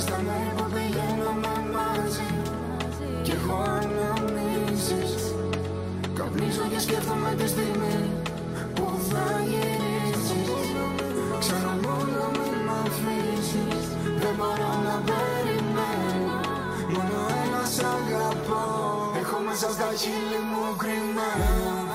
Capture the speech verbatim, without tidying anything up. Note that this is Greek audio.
στα μέρη που πηγαίναμε μαζί κι έχω αναμνήσεις. Καπνίζω και σκέφτομαι τη στιγμή που θα γυρίσεις. Ξέρω μόνο μην μ' αφήσεις. Δεν μπορώ να περιμένω, μόνο ένα σ' αγαπώ. Έχω μέσα στα χείλη μου κρυμμένο.